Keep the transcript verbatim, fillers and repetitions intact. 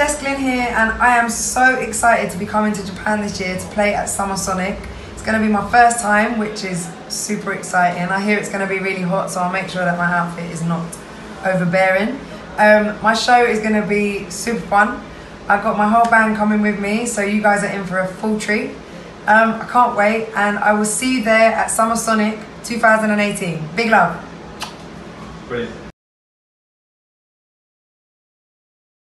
Jess Glynn here, and I am so excited to be coming to Japan this year to play at Summer Sonic. It's going to be my first time, which is super exciting. I hear it's going to be really hot, so I'll make sure that my outfit is not overbearing. Um, my show is going to be super fun. I've got my whole band coming with me, so you guys are in for a full treat. Um, I can't wait, and I will see you there at Summer Sonic two thousand eighteen. Big love. Brilliant.